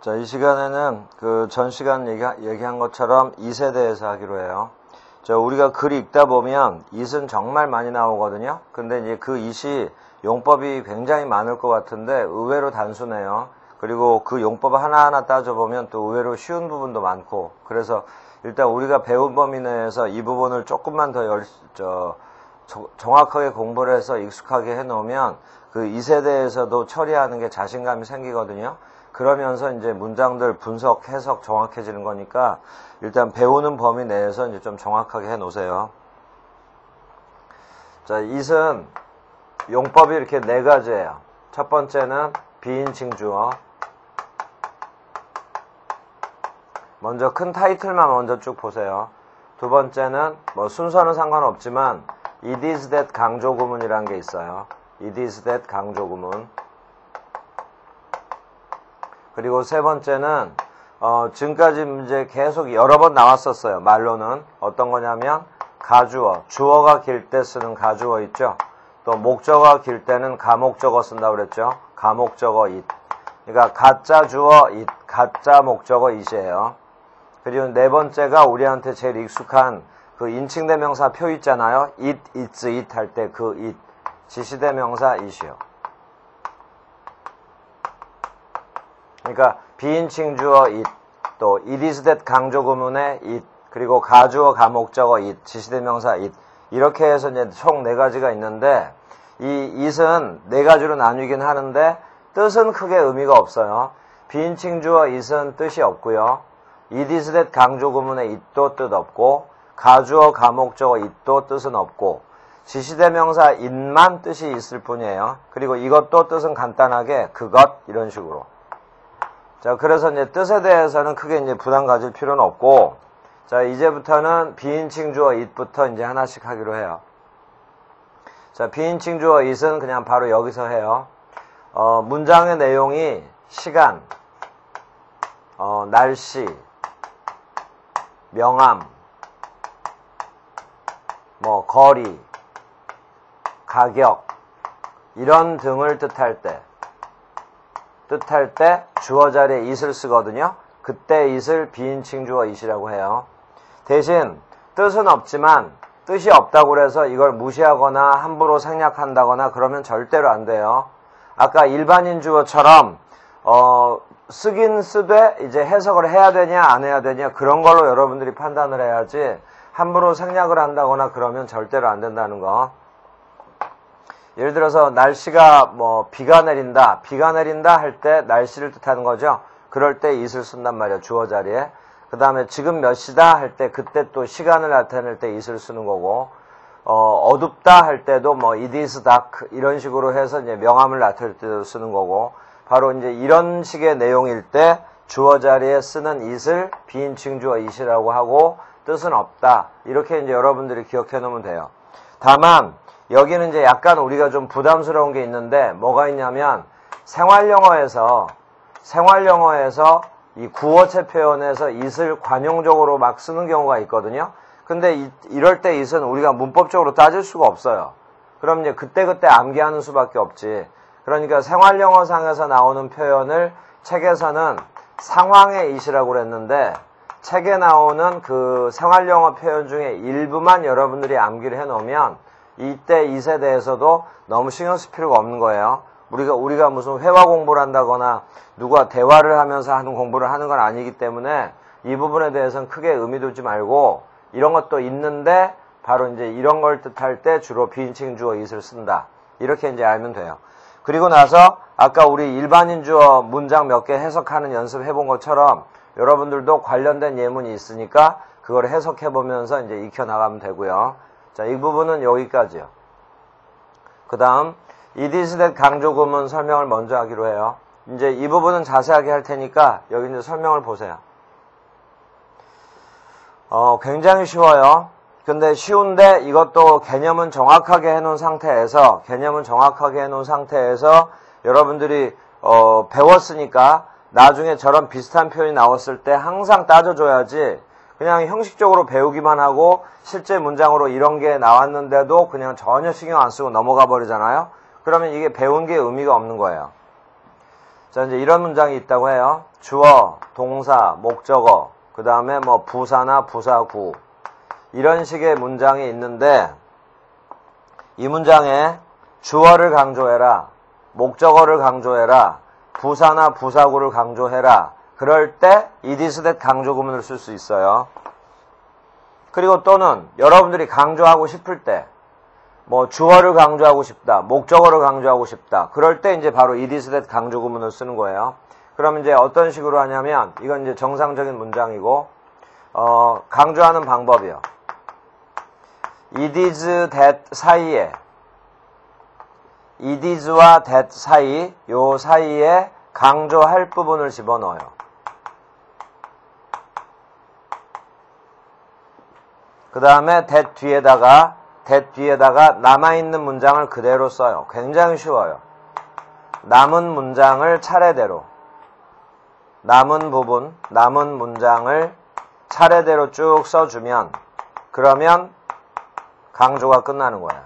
자, 이 시간에는 그 전 시간 얘기한 것처럼 it에 대해서 하기로 해요. 우리가 글 읽다 보면 it은 정말 많이 나오거든요. 근데 이제 그 it이 용법이 굉장히 많을 것 같은데 의외로 단순해요. 그리고 그 용법 하나하나 따져보면 또 의외로 쉬운 부분도 많고, 그래서 일단 우리가 배운 범위 내에서 이 부분을 조금만 더 정확하게 공부를 해서 익숙하게 해놓으면 그 it에 대해서도 처리하는 게 자신감이 생기거든요. 그러면서 이제 문장들 분석, 해석 정확해지는 거니까 일단 배우는 범위 내에서 이제 좀 정확하게 해 놓으세요. 자, it은 용법이 이렇게 4가지예요. 첫 번째는 비인칭 주어. 먼저 큰 타이틀만 먼저 쭉 보세요. 두 번째는 뭐 순서는 상관없지만 it is that 강조 구문이라는 게 있어요. it is that 강조 구문. 그리고 세 번째는 지금까지 이제 계속 여러 번 나왔었어요. 말로는 어떤 거냐면 가주어, 주어가 길 때 쓰는 가주어 있죠. 또 목적어가 길 때는 가목적어 쓴다고 그랬죠. 가목적어 it. 그러니까 가짜 주어 it, 가짜 목적어 it이에요. 그리고 네 번째가 우리한테 제일 익숙한 그 인칭대명사 표 있잖아요. it, it's, it 할 때 그 it. 지시대명사 it이요. 그러니까 비인칭 주어 it, 또 it is that 강조 구문의 it, 그리고 가주어 가목적어 it, 지시대명사 it, 이렇게 해서 이제 총 4가지가 있는데 이 it은 4가지로 나뉘긴 하는데 뜻은 크게 의미가 없어요. 비인칭 주어 it은 뜻이 없고요. it is that 강조 구문의 it도 뜻 없고, 가주어 가목적어 it도 뜻은 없고, 지시대명사 it만 뜻이 있을 뿐이에요. 그리고 이것도 뜻은 간단하게 그것 이런 식으로. 자, 그래서 이제 뜻에 대해서는 크게 이제 부담 가질 필요는 없고, 자, 이제부터는 비인칭 주어 it부터 이제 하나씩 하기로 해요. 자, 비인칭 주어 it은 그냥 바로 여기서 해요. 문장의 내용이 시간, 날씨, 명암, 뭐 거리, 가격 이런 등을 뜻할 때 주어 자리에 it을 쓰거든요. 그때 it을 비인칭 주어 it이라고 해요. 대신 뜻은 없지만 뜻이 없다고 해서 이걸 무시하거나 함부로 생략한다거나 그러면 절대로 안 돼요. 아까 일반인 주어처럼 쓰긴 쓰되 이제 해석을 해야 되냐 안 해야 되냐 그런 걸로 여러분들이 판단을 해야지 함부로 생략을 한다거나 그러면 절대로 안 된다는 거. 예를 들어서 날씨가 뭐 비가 내린다 할 때 날씨를 뜻하는 거죠. 그럴 때 it을 쓴단 말이에요. 주어 자리에. 그 다음에 지금 몇 시다 할 때 그때 또 시간을 나타낼 때 it을 쓰는 거고, 어둡다 할 때도 뭐 it is dark 이런 식으로 해서 이제 명암을 나타낼 때도 쓰는 거고, 바로 이제 이런 식의 내용일 때 주어 자리에 쓰는 it을 비인칭 주어 it이라고 하고 뜻은 없다. 이렇게 이제 여러분들이 기억해 놓으면 돼요. 다만 여기는 이제 약간 우리가 좀 부담스러운 게 있는데 뭐가 있냐면 생활영어에서 이 구어체 표현에서 it을 관용적으로 막 쓰는 경우가 있거든요. 근데 이럴 때 it은 우리가 문법적으로 따질 수가 없어요. 그럼 이제 그때그때 암기하는 수밖에 없지. 그러니까 생활영어상에서 나오는 표현을 책에서는 상황의 it이라고 그랬는데 책에 나오는 그 생활영어 표현 중에 일부만 여러분들이 암기를 해놓으면 이때 it에 대해서도 너무 신경 쓸 필요가 없는 거예요. 우리가 무슨 회화 공부를 한다거나 누가 대화를 하면서 하는 공부를 하는 건 아니기 때문에 이 부분에 대해서는 크게 의미 두지 말고, 이런 것도 있는데 바로 이제 이런 걸 뜻할 때 주로 비인칭 주어 it을 쓴다. 이렇게 이제 알면 돼요. 그리고 나서 아까 우리 일반인 주어 문장 몇 개 해석하는 연습 해본 것처럼 여러분들도 관련된 예문이 있으니까 그걸 해석해 보면서 이제 익혀 나가면 되고요. 자, 이 부분은 여기까지요. 그 다음 it is that 강조 구문 설명을 먼저 하기로 해요. 이제 이 부분은 자세하게 할 테니까 여기 이제 설명을 보세요. 굉장히 쉬워요. 근데 쉬운데 이것도 개념은 정확하게 해놓은 상태에서 여러분들이 배웠으니까 나중에 저런 비슷한 표현이 나왔을 때 항상 따져줘야지 그냥 형식적으로 배우기만 하고 실제 문장으로 이런 게 나왔는데도 그냥 전혀 신경 안 쓰고 넘어가 버리잖아요. 그러면 이게 배운 게 의미가 없는 거예요. 자, 이제 이런 문장이 있다고 해요. 주어, 동사, 목적어, 그 다음에 뭐 부사나 부사구. 이런 식의 문장이 있는데, 이 문장에 주어를 강조해라, 목적어를 강조해라, 부사나 부사구를 강조해라. 그럴 때 it is that 강조 구문을 쓸 수 있어요. 그리고 또는 여러분들이 강조하고 싶을 때, 뭐 주어를 강조하고 싶다, 목적어를 강조하고 싶다. 그럴 때 이제 바로 it is that 강조 구문을 쓰는 거예요. 그럼 이제 어떤 식으로 하냐면, 이건 이제 정상적인 문장이고, 강조하는 방법이요. it is that 사이에, it is와 that 사이, 요 사이에 강조할 부분을 집어넣어요. 그 다음에 that 뒤에다가 남아있는 문장을 그대로 써요. 굉장히 쉬워요. 남은 문장을 차례대로, 남은 부분, 남은 문장을 차례대로 쭉 써주면, 그러면 강조가 끝나는 거예요.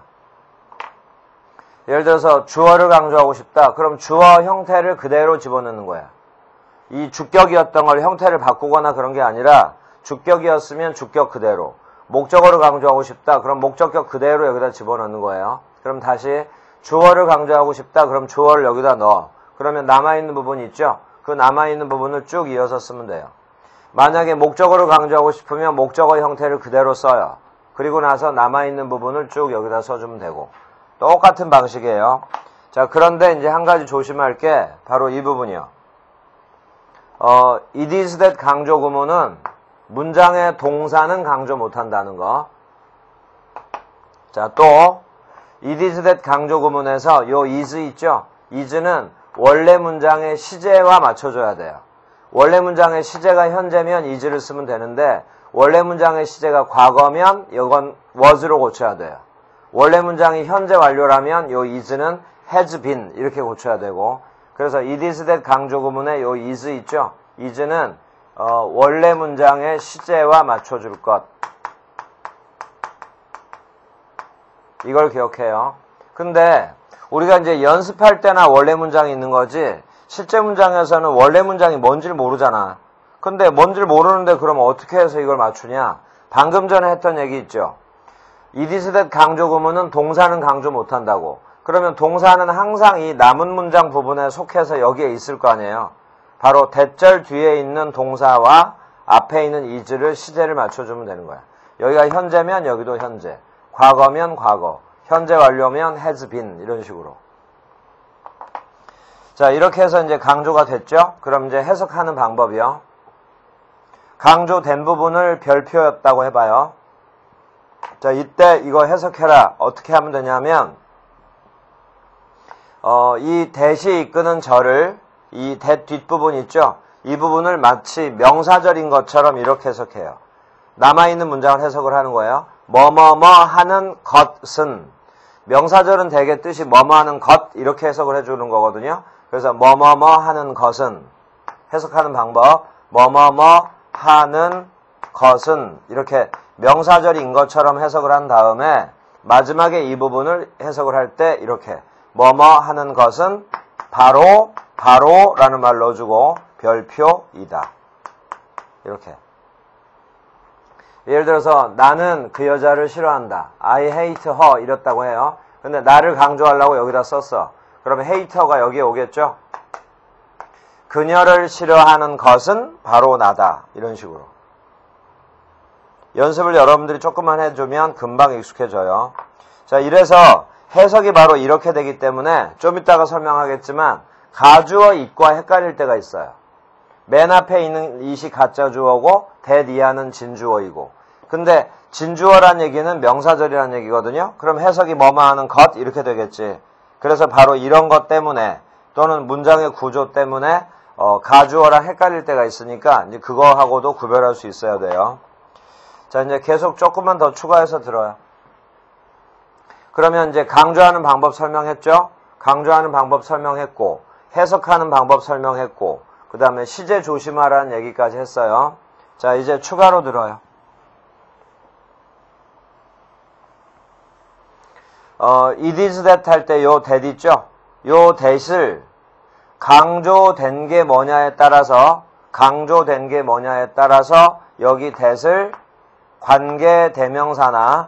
예를 들어서 주어를 강조하고 싶다. 그럼 주어 형태를 그대로 집어넣는 거야. 이 주격이었던 걸 형태를 바꾸거나 그런 게 아니라 주격이었으면 주격 그대로, 목적어를 강조하고 싶다. 그럼 목적격 그대로 여기다 집어넣는 거예요. 그럼 다시 주어를 강조하고 싶다. 그럼 주어를 여기다 넣어. 그러면 남아있는 부분이 있죠? 그 남아있는 부분을 쭉 이어서 쓰면 돼요. 만약에 목적어를 강조하고 싶으면 목적어 형태를 그대로 써요. 그리고 나서 남아있는 부분을 쭉 여기다 써주면 되고. 똑같은 방식이에요. 자, 그런데 이제 한 가지 조심할 게 바로 이 부분이요. it is that 강조 구문은 문장의 동사는 강조 못한다는 거. 자, 또 it is that 강조 구문에서 요 is 있죠? is는 원래 문장의 시제와 맞춰줘야 돼요. 원래 문장의 시제가 현재면 is를 쓰면 되는데, 원래 문장의 시제가 과거면 이건 was로 고쳐야 돼요. 원래 문장이 현재 완료라면 요 is는 has been 이렇게 고쳐야 되고, 그래서 it is that 강조 구문에 요 is 있죠? is는 원래 문장의 시제와 맞춰줄 것. 이걸 기억해요. 근데 우리가 이제 연습할 때나 원래 문장이 있는 거지, 실제 문장에서는 원래 문장이 뭔지를 모르잖아. 근데 뭔지를 모르는데 그럼 어떻게 해서 이걸 맞추냐? 방금 전에 했던 얘기 있죠. it is that 강조 구문은 동사는 강조 못한다고. 그러면 동사는 항상 이 남은 문장 부분에 속해서 여기에 있을 거 아니에요. 바로 대절 뒤에 있는 동사와 앞에 있는 is를 시제를 맞춰주면 되는 거야. 여기가 현재면 여기도 현재, 과거면 과거, 현재 완료면 has been 이런 식으로. 자, 이렇게 해서 이제 강조가 됐죠? 그럼 이제 해석하는 방법이요. 강조된 부분을 별표였다고 해봐요. 자, 이때 이거 해석해라. 어떻게 하면 되냐면, 이 that이 이끄는 절을, 이 that 뒷부분 있죠? 이 부분을 마치 명사절인 것처럼 이렇게 해석해요. 남아있는 문장을 해석을 하는 거예요. 뭐뭐뭐 하는 것은, 명사절은 대개 뜻이 뭐뭐 하는 것 이렇게 해석을 해주는 거거든요. 그래서 뭐뭐뭐 하는 것은, 해석하는 방법, 뭐뭐뭐 하는 것은 이렇게 명사절인 것처럼 해석을 한 다음에 마지막에 이 부분을 해석을 할 때 이렇게 뭐뭐 하는 것은 바로라는 말 넣어주고 별표이다. 이렇게. 예를 들어서 나는 그 여자를 싫어한다. I hate her 이랬다고 해요. 근데 나를 강조하려고 여기다 썼어. 그러면 hater가 여기에 오겠죠? 그녀를 싫어하는 것은 바로 나다. 이런 식으로. 연습을 여러분들이 조금만 해주면 금방 익숙해져요. 자, 이래서 해석이 바로 이렇게 되기 때문에 좀 이따가 설명하겠지만 가주어 it과 헷갈릴 때가 있어요. 맨 앞에 있는 it이 가짜 주어고 that 이하는 진주어이고, 근데 진주어란 얘기는 명사절이란 얘기거든요. 그럼 해석이 뭐뭐 하는 것 이렇게 되겠지. 그래서 바로 이런 것 때문에 또는 문장의 구조 때문에 가주어랑 헷갈릴 때가 있으니까 이제 그거하고도 구별할 수 있어야 돼요. 자, 이제 계속 조금만 더 추가해서 들어요. 그러면 이제 강조하는 방법 설명했죠? 강조하는 방법 설명했고, 해석하는 방법 설명했고, 그 다음에 시제 조심하라는 얘기까지 했어요. 자, 이제 추가로 들어요. it is that 할 때 요 that 있죠? 요 that을 강조된 게 뭐냐에 따라서 여기 that을 관계대명사나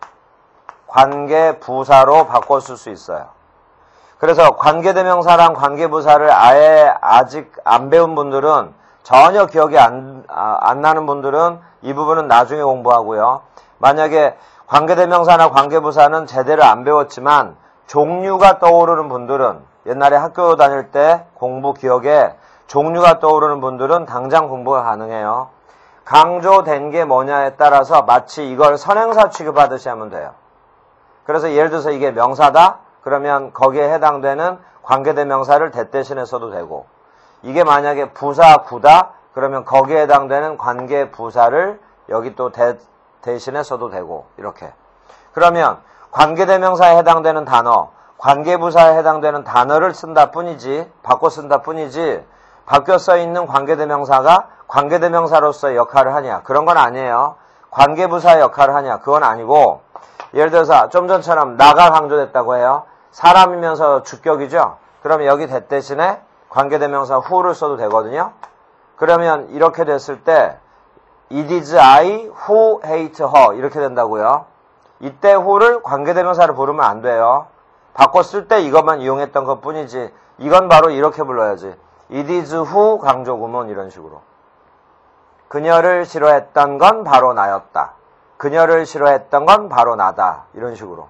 관계부사로 바꿨을 수 있어요. 그래서 관계대명사랑 관계부사를 아예 아직 안 배운 분들은, 전혀 기억이 안 나는 분들은 이 부분은 나중에 공부하고요. 만약에 관계대명사나 관계부사는 제대로 안 배웠지만 종류가 떠오르는 분들은, 옛날에 학교 다닐 때 공부 기억에 종류가 떠오르는 분들은 당장 공부가 가능해요. 강조된 게 뭐냐에 따라서 마치 이걸 선행사 취급하듯이 하면 돼요. 그래서 예를 들어서 이게 명사다? 그러면 거기에 해당되는 관계대명사를 that 대신에 써도 되고, 이게 만약에 부사구다? 그러면 거기에 해당되는 관계부사를 여기 또 that 대신에 써도 되고, 이렇게. 그러면 관계대명사에 해당되는 단어, 관계부사에 해당되는 단어를 쓴다 뿐이지, 바꿔 쓴다 뿐이지, 바뀌어 써 있는 관계대명사가 관계대명사로서의 역할을 하냐? 그런 건 아니에요. 관계부사의 역할을 하냐? 그건 아니고, 예를 들어서 좀 전처럼 나가 강조됐다고 해요. 사람이면서 주격이죠? 그러면 여기 that 대신에 관계대명사 who를 써도 되거든요. 그러면 이렇게 됐을 때 it is I who hate her 이렇게 된다고요. 이때 who를 관계대명사로 부르면 안 돼요. 바꿔 쓸 때 이것만 이용했던 것 뿐이지, 이건 바로 이렇게 불러야지. it is who 강조구문 이런 식으로. 그녀를 싫어했던 건 바로 나였다. 그녀를 싫어했던 건 바로 나다. 이런 식으로.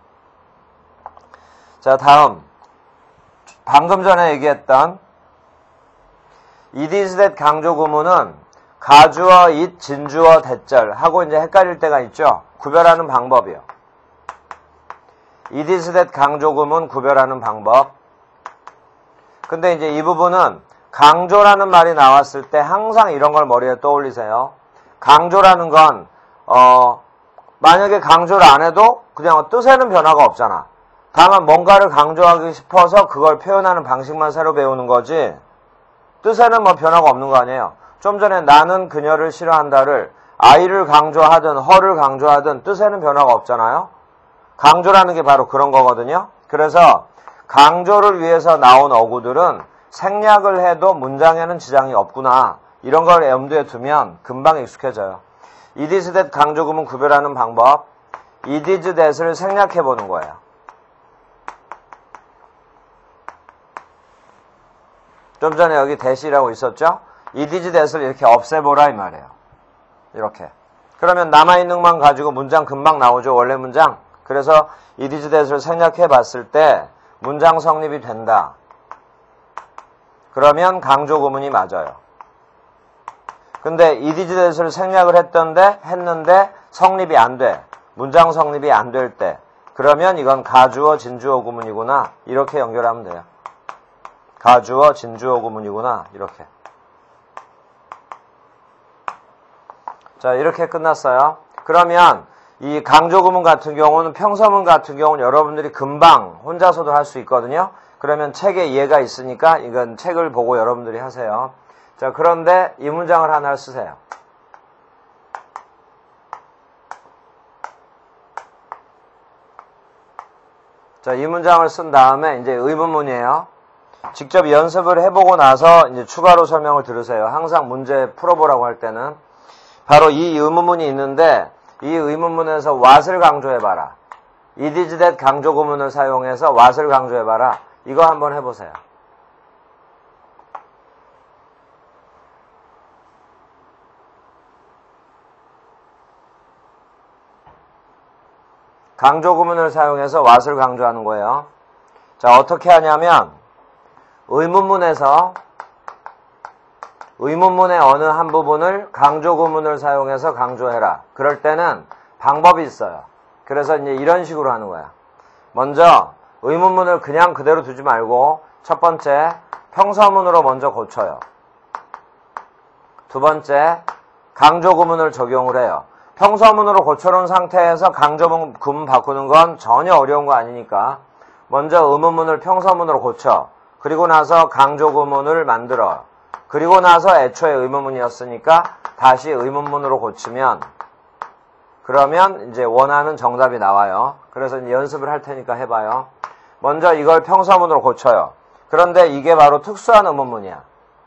자, 다음. 방금 전에 얘기했던 it is that 강조구문은 가주어, it, 진주어, 대절 하고 이제 헷갈릴 때가 있죠. 구별하는 방법이요. it is that 강조구문 구별하는 방법. 근데 이제 이 부분은 강조라는 말이 나왔을 때 항상 이런 걸 머리에 떠올리세요. 강조라는 건 만약에 강조를 안 해도 그냥 뜻에는 변화가 없잖아. 다만 뭔가를 강조하기 싶어서 그걸 표현하는 방식만 새로 배우는 거지, 뜻에는 뭐 변화가 없는 거 아니에요. 좀 전에 나는 그녀를 싫어한다를 I를 강조하든 her를 강조하든 뜻에는 변화가 없잖아요. 강조라는 게 바로 그런 거거든요. 그래서 강조를 위해서 나온 어구들은 생략을 해도 문장에는 지장이 없구나, 이런 걸 염두에 두면 금방 익숙해져요. it is that 강조구문 구별하는 방법, it is that을 생략해 보는 거예요. 좀 전에 여기 that이라고 있었죠? it is that을 이렇게 없애보라 이 말이에요. 이렇게. 그러면 남아있는 것만 가지고 문장 금방 나오죠, 원래 문장. 그래서 it is that을 생략해 봤을 때 문장 성립이 된다. 그러면 강조구문이 맞아요. 근데 it is that을 생략을 했는데 성립이 안 돼. 문장 성립이 안 될 때. 그러면 이건 가주어, 진주어 구문이구나. 이렇게 연결하면 돼요. 가주어, 진주어 구문이구나. 이렇게. 자, 이렇게 끝났어요. 그러면 이 강조구문 같은 경우는, 평서문 같은 경우는 여러분들이 금방 혼자서도 할 수 있거든요. 그러면 책에 이해가 있으니까 이건 책을 보고 여러분들이 하세요. 자, 그런데 이 문장을 하나 쓰세요. 자, 이 문장을 쓴 다음에 이제 의문문이에요. 직접 연습을 해보고 나서 이제 추가로 설명을 들으세요. 항상 문제 풀어보라고 할 때는. 바로 이 의문문이 있는데, 이 의문문에서 what을 강조해봐라. it is that 강조구문을 사용해서 what을 강조해봐라. 이거 한번 해보세요. 강조구문을 사용해서 what을 강조하는 거예요. 자, 어떻게 하냐면 의문문에서 의문문의 어느 한 부분을 강조구문을 사용해서 강조해라. 그럴 때는 방법이 있어요. 그래서 이제 이런 식으로 하는 거야. 먼저 의문문을 그냥 그대로 두지 말고 첫 번째 평서문으로 먼저 고쳐요. 두 번째 강조구문을 적용을 해요. 평서문으로 고쳐놓은 상태에서 강조구문 바꾸는 건 전혀 어려운 거 아니니까 먼저 의문문을 평서문으로 고쳐. 그리고 나서 강조구문을 만들어. 그리고 나서 애초에 의문문이었으니까 다시 의문문으로 고치면, 그러면 이제 원하는 정답이 나와요. 그래서 이제 연습을 할 테니까 해봐요. 먼저 이걸 평서문으로 고쳐요. 그런데 이게 바로 특수한 의문문이야.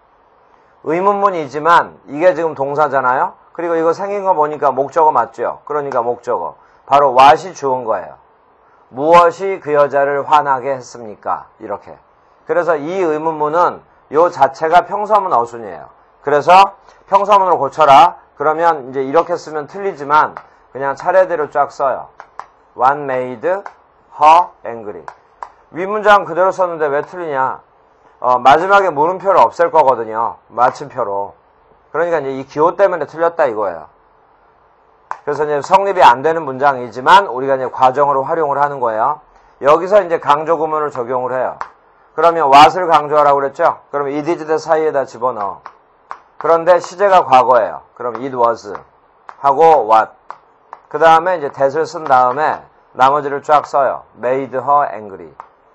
의문문이지만 이게 지금 동사잖아요. 그리고 이거 생긴 거 보니까 목적어 맞죠? 그러니까 목적어. 바로 what이 주어인 거예요. 무엇이 그 여자를 화나게 했습니까? 이렇게. 그래서 이 의문문은 요 자체가 평서문 어순이에요. 그래서 평서문으로 고쳐라. 그러면 이제 이렇게 쓰면 틀리지만 그냥 차례대로 쫙 써요. What made her angry? 윗문장 그대로 썼는데 왜 틀리냐? 마지막에 물음표를 없앨 거거든요. 마침표로. 그러니까 이제 이 기호 때문에 틀렸다 이거예요. 그래서 이제 성립이 안 되는 문장이지만 우리가 이제 과정으로 활용을 하는 거예요. 여기서 이제 강조 구문을 적용을 해요. 그러면 what을 강조하라고 그랬죠? 그럼 it is the 사이에다 집어넣어. 그런데 시제가 과거예요. 그럼 it was 하고 what. 그 다음에 이제 that을 쓴 다음에 나머지를 쫙 써요. made her angry.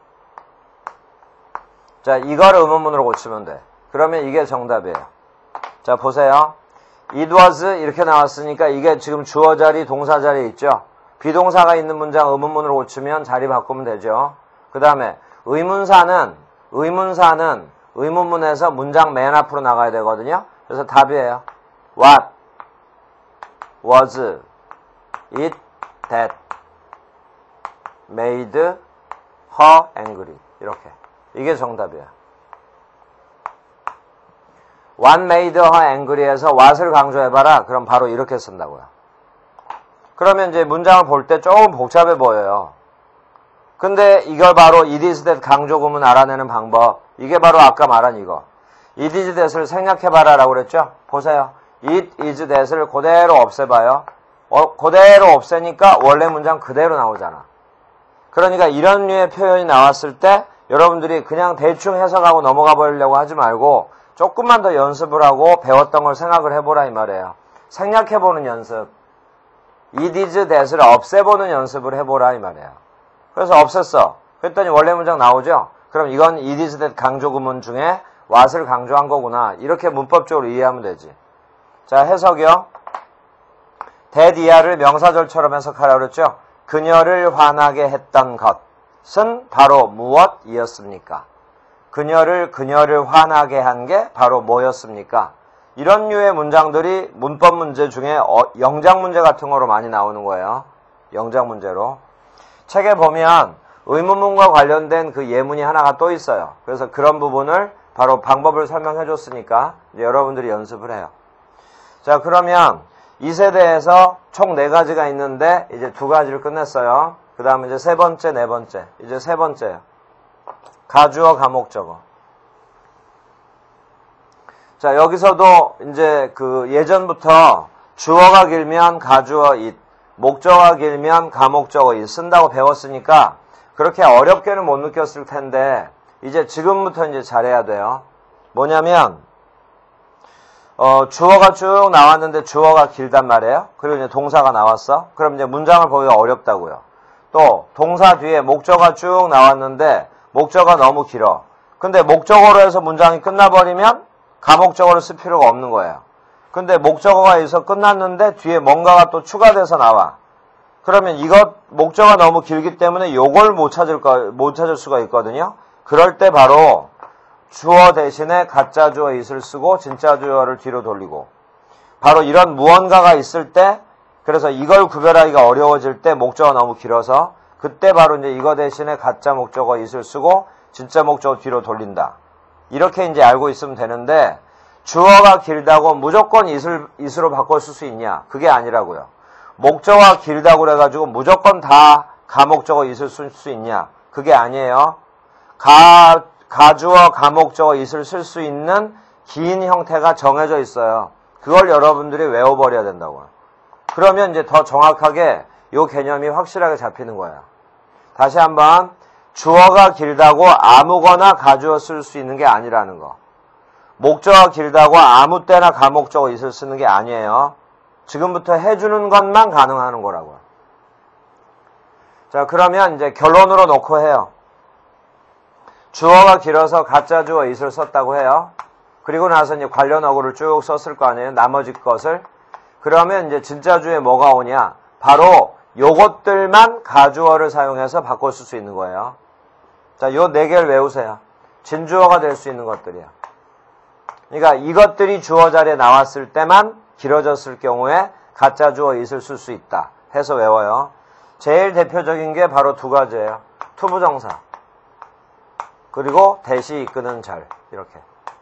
자, 이걸 의문문으로 고치면 돼. 그러면 이게 정답이에요. 자, 보세요. It was 이렇게 나왔으니까 이게 지금 주어 자리, 동사 자리에 있죠. 비동사가 있는 문장 의문문으로 고치면 자리 바꾸면 되죠. 그 다음에 의문사는 의문문에서 문장 맨 앞으로 나가야 되거든요. 그래서 답이에요. What was it that made her angry? 이렇게. 이게 정답이야. What made her angry에서 what을 강조해봐라. 그럼 바로 이렇게 쓴다고요. 그러면 이제 문장을 볼 때 조금 복잡해 보여요. 근데 이걸 바로 it is that 강조 구문 알아내는 방법. 이게 바로 아까 말한 이거. it is that을 생략해봐라 라고 그랬죠? 보세요. it is that을 그대로 없애봐요. 그대로 없애니까 원래 문장 그대로 나오잖아. 그러니까 이런 류의 표현이 나왔을 때 여러분들이 그냥 대충 해석하고 넘어가 버리려고 하지 말고 조금만 더 연습을 하고 배웠던 걸 생각을 해보라 이 말이에요. 생략해보는 연습. it is that을 없애보는 연습을 해보라 이 말이에요. 그래서 없앴어. 그랬더니 원래 문장 나오죠? 그럼 이건 it is that 강조 구문 중에 what을 강조한 거구나. 이렇게 문법적으로 이해하면 되지. 자, 해석이요. that 이하를 명사절처럼 해석하라고 그랬죠? 그녀를 화나게 했던 것은 바로 무엇이었습니까? 그녀를 화나게 한 게 바로 뭐였습니까? 이런 류의 문장들이 문법 문제 중에 영작 문제 같은 거로 많이 나오는 거예요. 영작 문제로. 책에 보면 의문문과 관련된 그 예문이 하나가 또 있어요. 그래서 그런 부분을 바로 방법을 설명해 줬으니까 이제 여러분들이 연습을 해요. 자, 그러면 이 세대에서 총 4가지가 있는데 이제 2가지를 끝냈어요. 그 다음에 이제 세 번째, 네 번째. 이제 세 번째요. 가주어, 가목적어. 자, 여기서도 이제 그 예전부터 주어가 길면 가주어 it, 목적어가 길면 가목적어 it 쓴다고 배웠으니까 그렇게 어렵게는 못 느꼈을 텐데 이제 지금부터 이제 잘해야 돼요. 뭐냐면 주어가 쭉 나왔는데 주어가 길단 말이에요. 그리고 이제 동사가 나왔어. 그럼 이제 문장을 보기가 어렵다고요. 또 동사 뒤에 목적어가 쭉 나왔는데 목적어가 너무 길어. 근데 목적어로 해서 문장이 끝나버리면 가목적어를 쓸 필요가 없는 거예요. 근데 목적어가 여기서 끝났는데 뒤에 뭔가가 또 추가돼서 나와. 그러면 이것 목적어가 너무 길기 때문에 요걸 못 찾을 수가 있거든요. 그럴 때 바로 주어 대신에 가짜 주어 it을 쓰고 진짜 주어를 뒤로 돌리고 바로 이런 무언가가 있을 때 그래서 이걸 구별하기가 어려워질 때 목적어가 너무 길어서 그때 바로 이제 이거 대신에 가짜 목적어 it을 쓰고 진짜 목적어 뒤로 돌린다. 이렇게 이제 알고 있으면 되는데 주어가 길다고 무조건 it으로 바꿔 쓸 수 있냐? 그게 아니라고요. 목적어가 길다고 그래가지고 무조건 다 가목적어 it을 쓸 수 있냐? 그게 아니에요. 가주어, 가목적어 it을 쓸 수 있는 긴 형태가 정해져 있어요. 그걸 여러분들이 외워버려야 된다고요. 그러면 이제 더 정확하게 이 개념이 확실하게 잡히는 거예요. 다시 한번 주어가 길다고 아무거나 가주어 쓸 수 있는 게 아니라는 거. 목적어가 길다고 아무 때나 가목적어 it을 쓰는 게 아니에요. 지금부터 해주는 것만 가능한 거라고요. 자, 그러면 이제 결론으로 놓고 해요. 주어가 길어서 가짜 주어 it을 썼다고 해요. 그리고 나서 이제 관련 어구를 쭉 썼을 거 아니에요. 나머지 것을. 그러면 이제 진짜 주에 뭐가 오냐? 바로 요것들만 가주어를 사용해서 바꿔 쓸 수 있는 거예요. 자, 요 4개를 외우세요. 진주어가 될 수 있는 것들이야. 그러니까 이것들이 주어 자리에 나왔을 때만 길어졌을 경우에 가짜 주어 it을 쓸 수 있다 해서 외워요. 제일 대표적인 게 바로 두 가지예요. 투부정사 그리고 대시 이끄는 절 이렇게.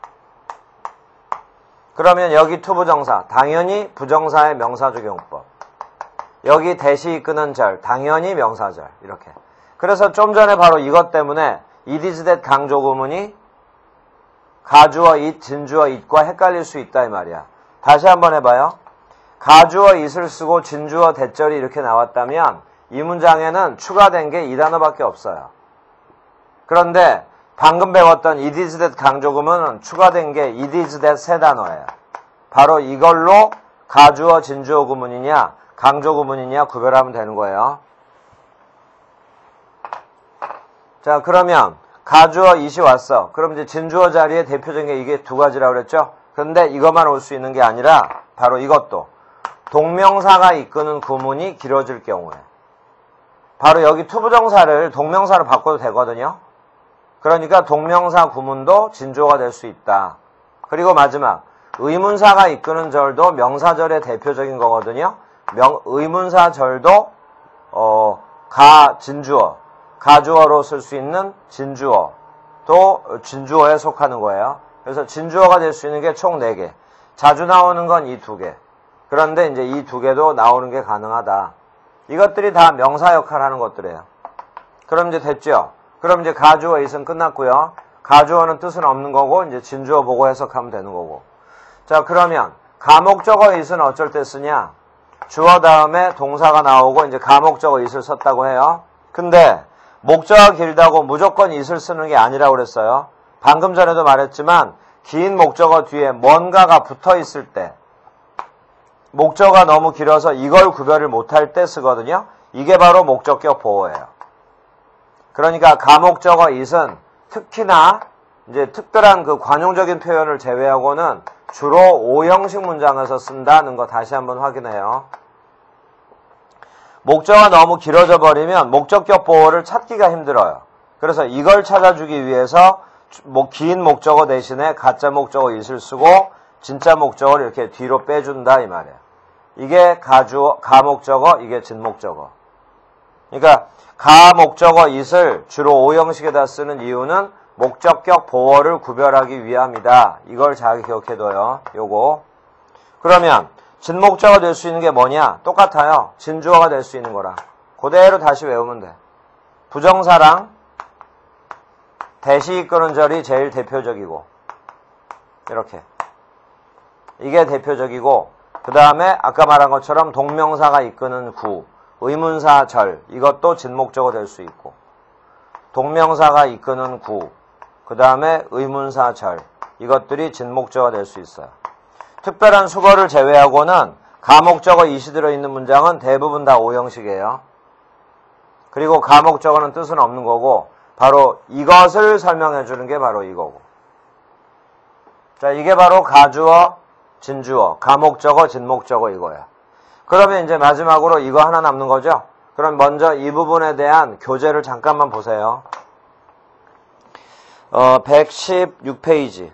그러면 여기 투부정사 당연히 부정사의 명사조경법, 여기 대시 이끄는 절 당연히 명사절 이렇게. 그래서 좀 전에 바로 이것 때문에 it is that 강조 구문이 가주어 it, 진주어 it과 헷갈릴 수 있다 이 말이야. 다시 한번 해봐요. 가주어 it을 쓰고 진주어 대절이 이렇게 나왔다면 이 문장에는 추가된 게 이 단어밖에 없어요. 그런데 방금 배웠던 it is that 강조 구문은 추가된 게 it is that 세 단어예요. 바로 이걸로 가주어 진주어 구문이냐 강조 구문이냐 구별하면 되는 거예요. 자, 그러면 가주어 it이 왔어. 그럼 이제 진주어 자리에 대표적인 게 이게 두 가지라고 그랬죠? 그런데 이것만 올 수 있는 게 아니라 바로 이것도 동명사가 이끄는 구문이 길어질 경우에 바로 여기 투부정사를 동명사로 바꿔도 되거든요. 그러니까 동명사 구문도 진주어가 될 수 있다. 그리고 마지막 의문사가 이끄는 절도 명사절의 대표적인 거거든요. 의문사절도 진주어, 가주어로 쓸 수 있는 진주어도 진주어에 속하는 거예요. 그래서 진주어가 될 수 있는 게 총 4개. 자주 나오는 건 이 2개. 그런데 이제 이 2개도 나오는 게 가능하다. 이것들이 다 명사 역할을 하는 것들이에요. 그럼 이제 됐죠? 그럼 이제 가주어 it은 끝났고요. 가주어는 뜻은 없는 거고 이제 진주어 보고 해석하면 되는 거고. 자, 그러면 가목적어 it은 어쩔 때 쓰냐? 주어 다음에 동사가 나오고 이제 가목적어 it을 썼다고 해요. 근데 목적어가 길다고 무조건 it을 쓰는 게 아니라고 그랬어요. 방금 전에도 말했지만 긴 목적어 뒤에 뭔가가 붙어 있을 때, 목적어가 너무 길어서 이걸 구별을 못할 때 쓰거든요. 이게 바로 목적격 보호예요. 그러니까 가목적어 it은 특히나 이제 특별한 그 관용적인 표현을 제외하고는 주로 5형식 문장에서 쓴다는 거 다시 한번 확인해요. 목적어가 너무 길어져 버리면 목적격 보호를 찾기가 힘들어요. 그래서 이걸 찾아주기 위해서 긴 목적어 대신에 가짜 목적어 it을 쓰고 진짜 목적어를 이렇게 뒤로 빼준다 이 말이에요. 이게 가목적어, 이게 진목적어. 그러니까 가목적어 it을 주로 5형식에다 쓰는 이유는 목적격 보호를 구별하기 위함이다. 이걸 잘 기억해둬요. 요거. 그러면 진목적어가 될 수 있는 게 뭐냐? 똑같아요. 진주어가 될 수 있는 거라. 그대로 다시 외우면 돼. 부정사랑 대시 이끄는 절이 제일 대표적이고 이렇게. 이게 대표적이고 그 다음에 아까 말한 것처럼 동명사가 이끄는 구, 의문사 절 이것도 진목적어 될 수 있고 동명사가 이끄는 구, 그 다음에 의문사 절 이것들이 진목적어 될 수 있어요. 특별한 수거를 제외하고는 가목적어 it이 들어있는 문장은 대부분 다 5형식이에요. 그리고 가목적어는 뜻은 없는 거고 바로 이것을 설명해 주는 게 바로 이거고. 자, 이게 바로 가주어, 진주어, 가목적어, 진목적어 이거야. 그러면 이제 마지막으로 이거 하나 남는 거죠? 그럼 먼저 이 부분에 대한 교재를 잠깐만 보세요. 116페이지.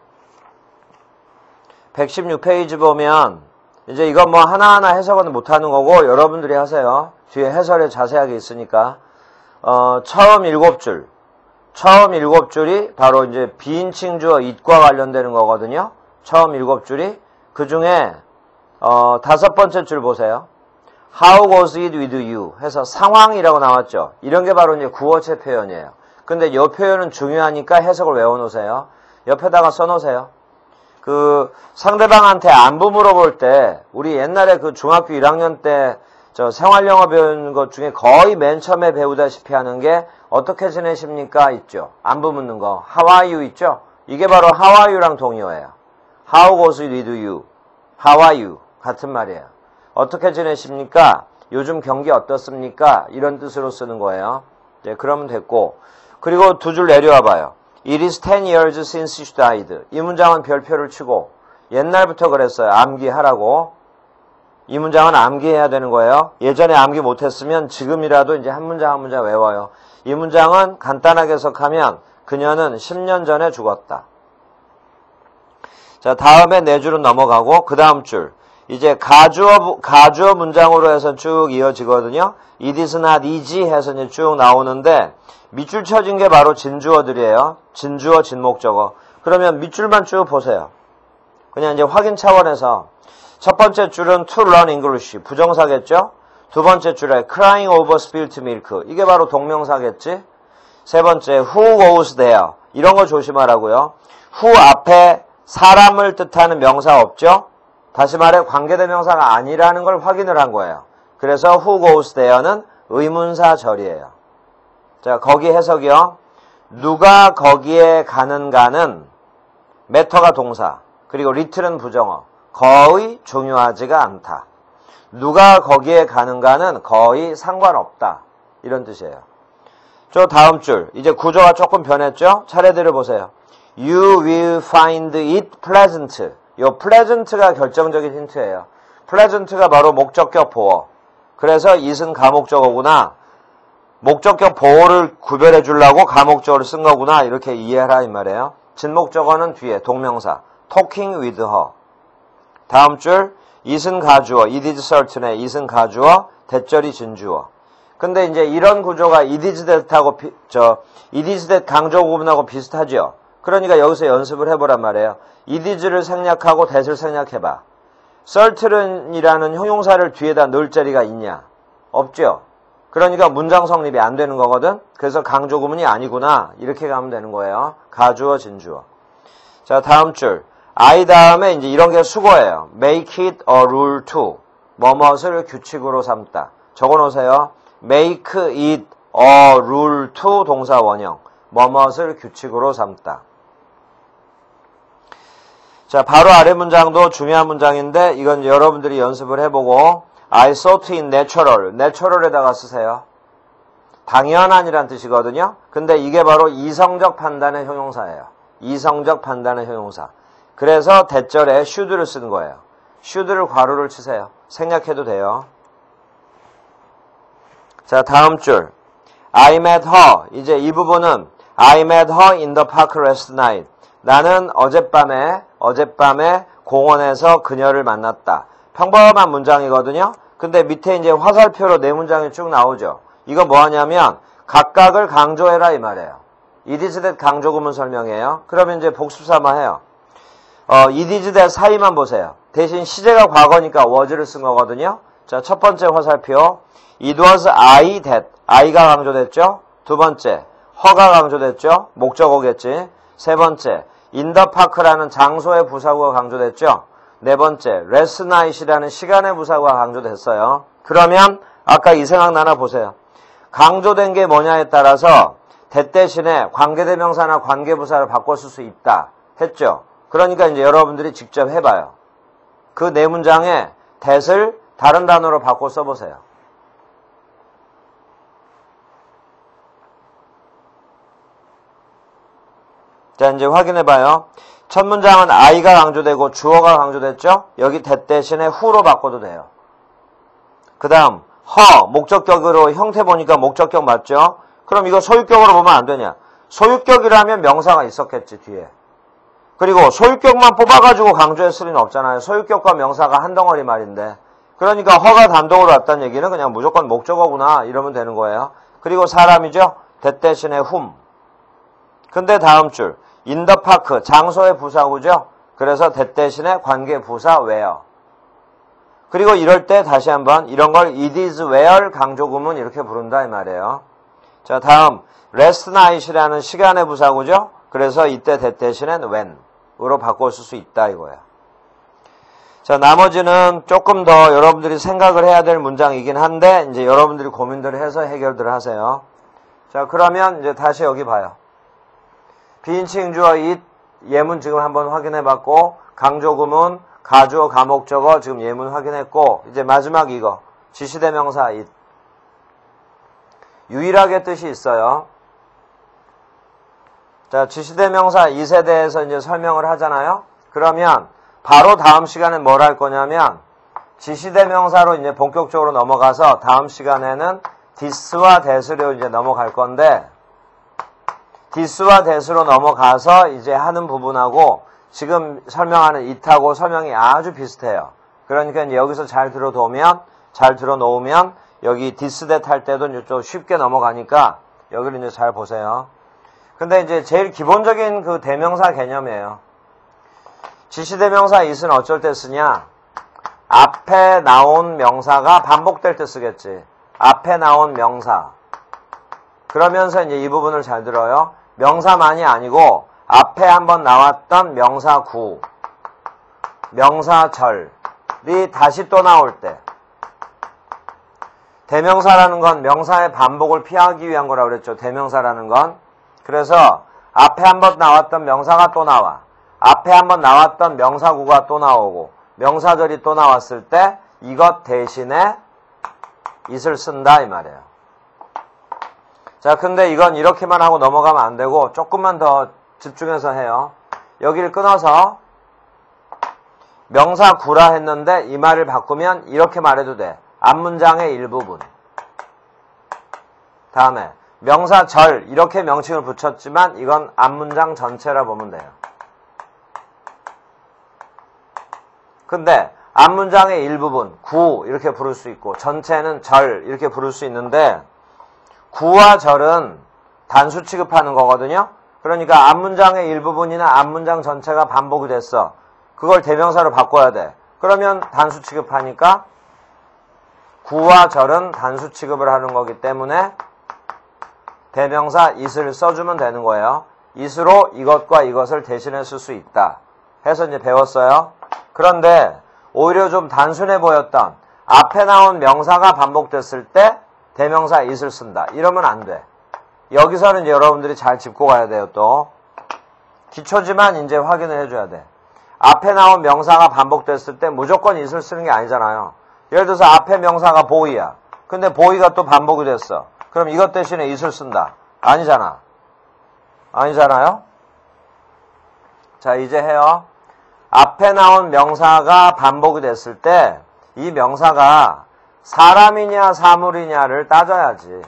116페이지 보면 이제 이거 뭐 하나하나 해석은 못하는 거고 여러분들이 하세요. 뒤에 해설에 자세하게 있으니까. 처음 7줄. 처음 7줄이 바로 이제 비인칭 주어 it과 관련되는 거거든요. 처음 7줄이. 그 중에 5번째 줄 보세요. How goes it with you? 해서 상황이라고 나왔죠. 이런 게 바로 이제 구어체 표현이에요. 근데 이 표현은 중요하니까 해석을 외워놓으세요. 옆에다가 써놓으세요. 그 상대방한테 안부 물어볼 때 우리 옛날에 그 중학교 1학년 때 저 생활영어 배우는 것 중에 거의 맨 처음에 배우다시피 하는 게 어떻게 지내십니까? 있죠. 안부 묻는 거. How are you? 있죠. 이게 바로 How are you랑 동의어예요. How goes it with you? How are you? 같은 말이에요. 어떻게 지내십니까? 요즘 경기 어떻습니까? 이런 뜻으로 쓰는 거예요. 네, 그러면 됐고. 그리고 두 줄 내려와 봐요. It is 10 years since she died. 이 문장은 별표를 치고 옛날부터 그랬어요. 암기하라고. 이 문장은 암기해야 되는 거예요. 예전에 암기 못했으면 지금이라도 이제 한 문장 한 문장 외워요. 이 문장은 간단하게 해석하면 그녀는 10년 전에 죽었다. 자, 다음에 네 줄은 넘어가고 그 다음 줄 이제 가주어 문장으로 해서 쭉 이어지거든요. It is not easy 해서 이제 쭉 나오는데 밑줄 쳐진 게 바로 진주어들이에요. 진주어, 진목적어. 그러면 밑줄만 쭉 보세요. 그냥 이제 확인 차원에서 첫 번째 줄은 to learn English 부정사겠죠. 두 번째 줄에 crying over spilt milk 이게 바로 동명사겠지. 세 번째 who goes there 이런 거 조심하라고요. who 앞에 사람을 뜻하는 명사 없죠. 다시 말해 관계대명사가 아니라는 걸 확인을 한 거예요. 그래서 who goes there는 의문사절이에요. 자, 거기 해석이요. 누가 거기에 가는가는 matter가 동사 그리고 little은 부정어 거의 중요하지가 않다. 누가 거기에 가는가는 거의 상관없다. 이런 뜻이에요. 저 다음 줄 이제 구조가 조금 변했죠. 차례대로 보세요. You will find it pleasant. 요 pleasant가 결정적인 힌트예요. pleasant가 바로 목적격 보어. 그래서 it은 가목적어구나. 목적격 보어를 구별해 주려고 가목적어를 쓴 거구나. 이렇게 이해하라 이 말이에요. 진목적어는 뒤에 동명사. talking with her. 다음 줄 it은 가주어. it is certain에 it은 가주어. 대절이 진주어. 근데 이제 이런 구조가 it is that하고 it is that 강조 구문하고 비슷하죠. 그러니까 여기서 연습을 해보란 말이에요. it is를 생략하고 that을 생략해봐. certain이라는 형용사를 뒤에다 넣을 자리가 있냐? 없죠. 그러니까 문장 성립이 안 되는 거거든. 그래서 강조 구문이 아니구나. 이렇게 가면 되는 거예요. 가주어, 진주어. 자, 다음 줄. I 다음에 이제 이런 게 수고예요. make it a rule to. 뭐뭇을 규칙으로 삼다. 적어놓으세요. make it a rule to 동사 원형. 뭐뭇을 규칙으로 삼다. 자, 바로 아래 문장도 중요한 문장인데 이건 여러분들이 연습을 해보고 I thought in natural. natural에다가 쓰세요. 당연한이란 뜻이거든요. 근데 이게 바로 이성적 판단의 형용사예요. 이성적 판단의 형용사. 그래서 대절에 should를 쓰는 거예요. should를 괄호를 치세요. 생략해도 돼요. 자, 다음 줄. I met her. 이제 이 부분은 I met her in the park last night. 나는 어젯밤에 공원에서 그녀를 만났다. 평범한 문장이거든요. 근데 밑에 이제 화살표로 네 문장이 쭉 나오죠. 이거 뭐 하냐면 각각을 강조해라 이 말이에요. it is that 강조 구문 설명이에요. 그러면 이제 복습 삼아 해요. it is that 사이만 보세요. 대신 시제가 과거니까 was를 쓴 거거든요. 자, 첫 번째 화살표. It was I that. I가 강조됐죠. 두 번째. her가 강조됐죠. 목적어겠지. 세 번째. in the park라는 장소의 부사구가 강조됐죠. 네 번째. last night이라는 시간의 부사구가 강조됐어요. 그러면 아까 이 생각나나 보세요. 강조된 게 뭐냐에 따라서 that 대신에 관계대명사나 관계부사를 바꿔 쓸 수 있다 했죠. 그러니까 이제 여러분들이 직접 해봐요. 그 네 문장에 that을 다른 단어로 바꿔 써보세요. 자, 이제 확인해봐요. 첫 문장은 I가 강조되고 주어가 강조됐죠? 여기 that 대신에 who로 바꿔도 돼요. 그 다음 her, 목적격으로 형태 보니까 목적격 맞죠? 그럼 이거 소유격으로 보면 안 되냐? 소유격이라면 명사가 있었겠지, 뒤에. 그리고 소유격만 뽑아가지고 강조했을 리는 없잖아요. 소유격과 명사가 한 덩어리 말인데. 그러니까 her가 단독으로 왔다는 얘기는 그냥 무조건 목적어구나 이러면 되는 거예요. 그리고 사람이죠? that 대신에 whom. 근데 다음 줄. in the park, 장소의 부사구죠. 그래서 that 대신에 관계 부사 where. 그리고 이럴 때 다시 한번 이런 걸 it is where 강조구문 이렇게 부른다 이 말이에요. 자, 다음 last night이라는 시간의 부사구죠. 그래서 이때 that 대신엔 when으로 바꿔 쓸 수 있다 이거야. 자, 나머지는 조금 더 여러분들이 생각을 해야 될 문장이긴 한데 이제 여러분들이 고민들을 해서 해결들을 하세요. 자, 그러면 이제 다시 여기 봐요. 비인칭 주어 it 예문 지금 한번 확인해 봤고 강조구문 가주어 가목적어 지금 예문 확인했고 이제 마지막 이거 지시대명사 it 유일하게 뜻이 있어요. 자, 지시대명사 it에 대해서 이제 설명을 하잖아요. 그러면 바로 다음 시간에 뭘 할 거냐면 지시대명사로 이제 본격적으로 넘어가서 다음 시간에는 this와 that으로 이제 넘어갈 건데 디스와 대스로 넘어가서 이제 하는 부분하고 지금 설명하는 it하고 설명이 아주 비슷해요. 그러니까 이제 여기서 잘 들어놓으면 여기 디스 that 할 때도 좀 쉽게 넘어가니까 여기를 이제 잘 보세요. 근데 이제 제일 기본적인 그 대명사 개념이에요. 지시대명사 it은 어쩔 때 쓰냐? 앞에 나온 명사가 반복될 때 쓰겠지. 앞에 나온 명사. 그러면서 이제 이 부분을 잘 들어요. 명사만이 아니고 앞에 한번 나왔던 명사구, 명사절이 다시 또 나올 때. 대명사라는 건 명사의 반복을 피하기 위한 거라고 그랬죠. 대명사라는 건. 그래서 앞에 한번 나왔던 명사가 또 나와. 앞에 한번 나왔던 명사구가 또 나오고 명사절이 또 나왔을 때 이것 대신에 it을 쓴다 이 말이에요. 자, 근데 이건 이렇게만 하고 넘어가면 안 되고 조금만 더 집중해서 해요. 여기를 끊어서 명사구라 했는데 이 말을 바꾸면 이렇게 말해도 돼. 앞문장의 일부분. 다음에 명사절 이렇게 명칭을 붙였지만 이건 앞문장 전체라 보면 돼요. 근데 앞문장의 일부분, 구 이렇게 부를 수 있고 전체는 절 이렇게 부를 수 있는데 구와 절은 단수 취급하는 거거든요. 그러니까 앞문장의 일부분이나 앞문장 전체가 반복이 됐어. 그걸 대명사로 바꿔야 돼. 그러면 단수 취급하니까 구와 절은 단수 취급을 하는 거기 때문에 대명사 it을 써주면 되는 거예요. it으로 이것과 이것을 대신해 쓸 수 있다. 해서 이제 배웠어요. 그런데 오히려 좀 단순해 보였던 앞에 나온 명사가 반복됐을 때 대명사 it을 쓴다. 이러면 안 돼. 여기서는 이제 여러분들이 잘 짚고 가야 돼요. 또 기초지만 이제 확인을 해줘야 돼. 앞에 나온 명사가 반복됐을 때 무조건 it을 쓰는 게 아니잖아요. 예를 들어서 앞에 명사가 보이야. 근데 보이가 또 반복이 됐어. 그럼 이것 대신에 it을 쓴다. 아니잖아. 아니잖아요? 자, 이제 해요. 앞에 나온 명사가 반복이 됐을 때 이 명사가 사람이냐 사물이냐를 따져야지.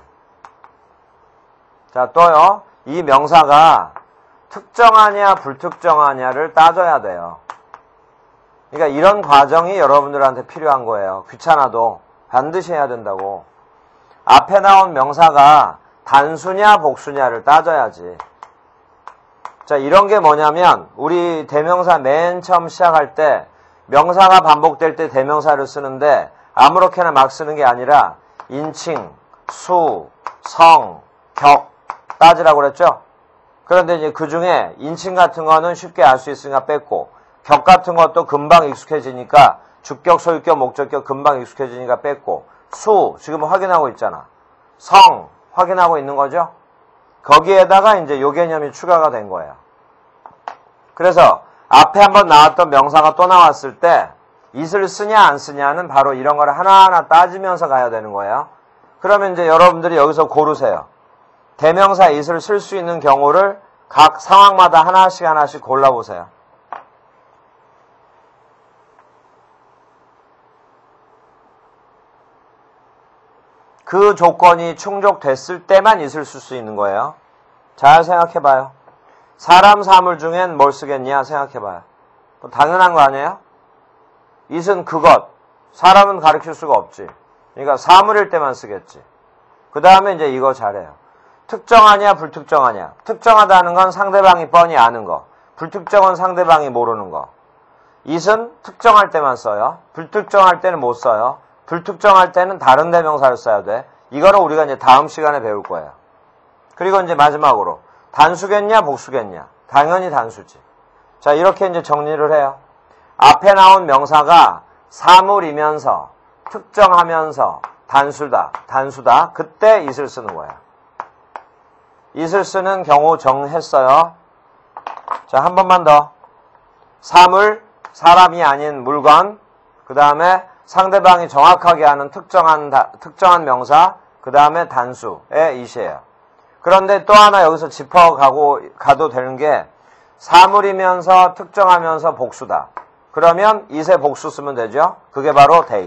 자, 또요. 이 명사가 특정하냐 불특정하냐를 따져야 돼요. 그러니까 이런 과정이 여러분들한테 필요한 거예요. 귀찮아도 반드시 해야 된다고. 앞에 나온 명사가 단수냐 복수냐를 따져야지. 자, 이런 게 뭐냐면 우리 대명사 맨 처음 시작할 때 명사가 반복될 때 대명사를 쓰는데 아무렇게나 막 쓰는 게 아니라 인칭, 수, 성, 격 따지라고 그랬죠? 그런데 이제 그 중에 인칭 같은 거는 쉽게 알 수 있으니까 뺐고 격 같은 것도 금방 익숙해지니까 주격, 소유격, 목적격 금방 익숙해지니까 뺐고 수 지금 확인하고 있잖아. 성 확인하고 있는 거죠? 거기에다가 이제 요 개념이 추가가 된 거예요. 그래서 앞에 한번 나왔던 명사가 또 나왔을 때 it을 쓰냐 안 쓰냐는 바로 이런 거를 하나하나 따지면서 가야 되는 거예요. 그러면 이제 여러분들이 여기서 고르세요. 대명사 it을 쓸 수 있는 경우를 각 상황마다 하나씩 골라보세요. 그 조건이 충족됐을 때만 it을 쓸 수 있는 거예요. 잘 생각해봐요. 사람, 사물 중엔 뭘 쓰겠냐 생각해봐요. 당연한 거 아니에요? it은 그것, 사람은 가르칠 수가 없지. 그러니까 사물일 때만 쓰겠지. 그 다음에 이제 이거 잘해요. 특정하냐 불특정하냐. 특정하다는 건 상대방이 뻔히 아는 거. 불특정은 상대방이 모르는 거. it은 특정할 때만 써요. 불특정할 때는 못 써요. 불특정할 때는 다른 대명사를 써야 돼. 이거는 우리가 이제 다음 시간에 배울 거예요. 그리고 이제 마지막으로 단수겠냐 복수겠냐. 당연히 단수지. 자, 이렇게 이제 정리를 해요. 앞에 나온 명사가 사물이면서 특정하면서 단수다. 그때 it을 쓰는 거예요. it을 쓰는 경우 정했어요. 자, 한 번만 더. 사물, 사람이 아닌 물건, 그 다음에 상대방이 정확하게 아는 특정한 명사, 그 다음에 단수의 it이에요. 그런데 또 하나 여기서 가도 되는 게 사물이면서 특정하면서 복수다. 그러면 it의 복수 쓰면 되죠. 그게 바로 they.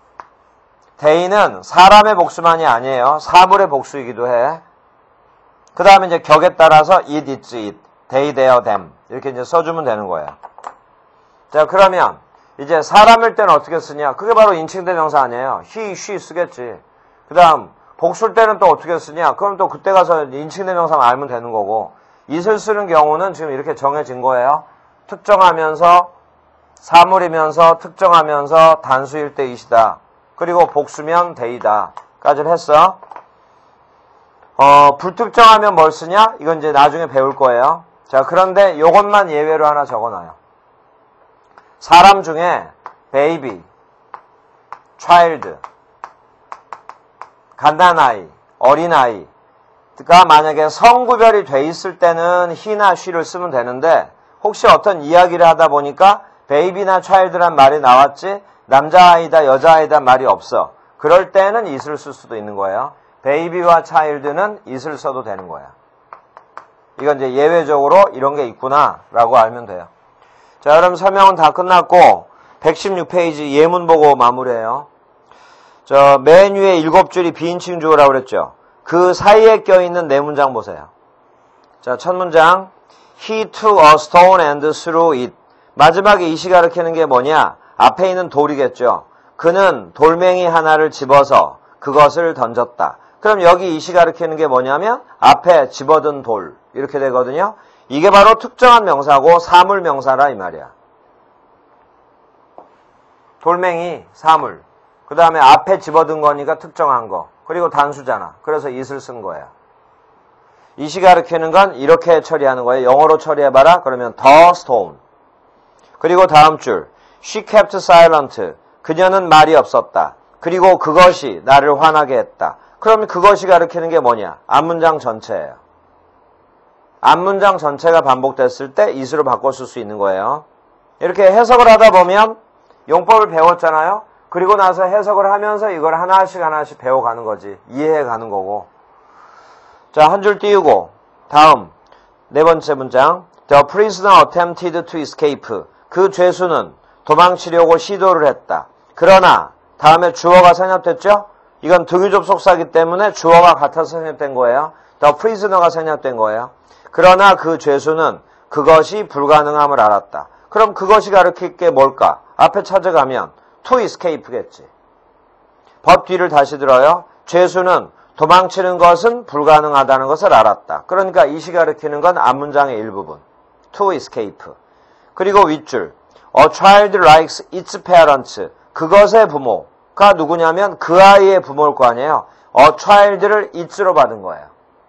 they는 사람의 복수만이 아니에요. 사물의 복수이기도 해. 그 다음에 이제 격에 따라서 it, it's, it, they, their, them 이렇게 이제 써주면 되는 거예요. 자, 그러면 이제 사람일 때는 어떻게 쓰냐? 그게 바로 인칭대명사 아니에요. he, she 쓰겠지. 그 다음 복수일 때는 또 어떻게 쓰냐? 그럼 또 그때 가서 인칭대명사만 알면 되는 거고, it을 쓰는 경우는 지금 이렇게 정해진 거예요. 특정하면서 사물이면서 특정하면서 단수일 때 it이다. 그리고 복수면 they다. 까지는 했어. 불특정하면 뭘 쓰냐? 이건 이제 나중에 배울 거예요. 자, 그런데 요것만 예외로 하나 적어놔요. 사람 중에 baby, child, 갓난아이, 어린아이가 만약에 성구별이 돼 있을 때는 he나 she를 쓰면 되는데, 혹시 어떤 이야기를 하다 보니까 baby나 child란 말이 나왔지 남자아이다 여자아이다 말이 없어. 그럴 때는 it을 쓸 수도 있는 거예요. baby와 child는 it을 써도 되는 거야. 이건 이제 예외적으로 이런 게 있구나 라고 알면 돼요. 자, 그럼 설명은 다 끝났고 116페이지 예문 보고 마무리해요. 맨 위에 7줄이 비인칭 주어라고 그랬죠. 그 사이에 껴있는 네 문장 보세요. 자, 첫 문장 He took a stone and threw it. 마지막에 it이 가리키는 게 뭐냐? 앞에 있는 돌이겠죠. 그는 돌멩이 하나를 집어서 그것을 던졌다. 그럼 여기 it이 가리키는 게 뭐냐면 앞에 집어든 돌 이렇게 되거든요. 이게 바로 특정한 명사고 사물 명사라 이 말이야. 돌멩이, 사물. 그 다음에 앞에 집어든 거니까 특정한 거. 그리고 단수잖아. 그래서 it을 쓴 거예요. it이 가리키는 건 이렇게 처리하는 거예요. 영어로 처리해봐라. 그러면 the stone. 그리고 다음 줄. She kept silent. 그녀는 말이 없었다. 그리고 그것이 나를 화나게 했다. 그럼 그것이 가리키는 게 뭐냐? 앞문장 전체예요. 앞문장 전체가 반복됐을 때 it으로 바꿔 쓸 수 있는 거예요. 이렇게 해석을 하다 보면 용법을 배웠잖아요. 그리고 나서 해석을 하면서 이걸 하나씩 배워가는 거지. 이해해가는 거고. 자, 한 줄 띄우고 다음 네 번째 문장. The prisoner attempted to escape. 그 죄수는 도망치려고 시도를 했다. 그러나 다음에 주어가 생략됐죠? 이건 등유접속사이기 때문에 주어가 같아서 생략된 거예요. The prisoner가 생략된 거예요. 그러나 그 죄수는 그것이 불가능함을 알았다. 그럼 그것이 가리킬 게 뭘까? 앞에 찾아가면 to escape겠지. 법 뒤를 다시 들어요. 죄수는 도망치는 것은 불가능하다는 것을 알았다. 그러니까 it이 가리키는 건 앞문장의 일부분. to escape. 그리고 윗줄. A child likes its parents. 그것의 부모가 누구냐면 그 아이의 부모일 거 아니에요. A child를 it로 받은 거예요.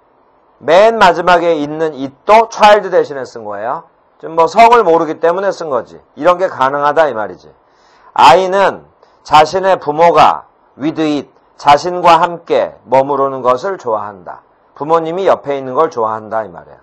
맨 마지막에 있는 it도 child 대신에 쓴 거예요. 좀 성을 모르기 때문에 쓴 거지. 이런 게 가능하다 이 말이지. 아이는 자신의 부모가 with it, 자신과 함께 머무르는 것을 좋아한다. 부모님이 옆에 있는 걸 좋아한다 이 말이에요.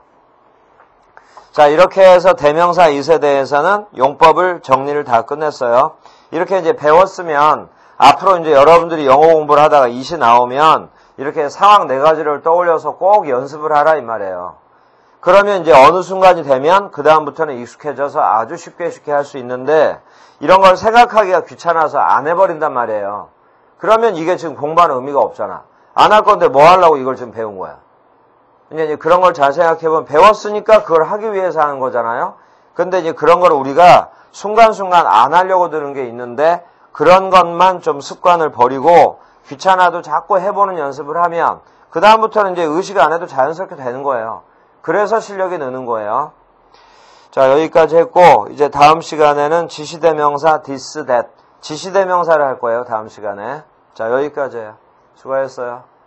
자, 이렇게 해서 대명사 it에 대해서는 용법을 정리를 다 끝냈어요. 이렇게 이제 배웠으면 앞으로 이제 여러분들이 영어 공부를 하다가 it이 나오면 이렇게 상황 네 가지를 떠올려서 꼭 연습을 하라 이 말이에요. 그러면 이제 어느 순간이 되면 그 다음부터는 익숙해져서 아주 쉽게 할 수 있는데 이런 걸 생각하기가 귀찮아서 안 해버린단 말이에요. 그러면 이게 지금 공부하는 의미가 없잖아. 안 할 건데 뭐 하려고 이걸 지금 배운 거야. 이제 그런 걸 잘 생각해보면 배웠으니까 그걸 하기 위해서 하는 거잖아요. 근데 이제 그런 걸 우리가 순간순간 안 하려고 드는 게 있는데 그런 것만 좀 습관을 버리고 귀찮아도 자꾸 해보는 연습을 하면 그 다음부터는 이제 의식 안 해도 자연스럽게 되는 거예요. 그래서 실력이 느는 거예요. 자, 여기까지 했고 이제 다음 시간에는 지시대명사 this, that 지시대명사를 할 거예요. 다음 시간에. 자, 여기까지예요. 수고하셨어요.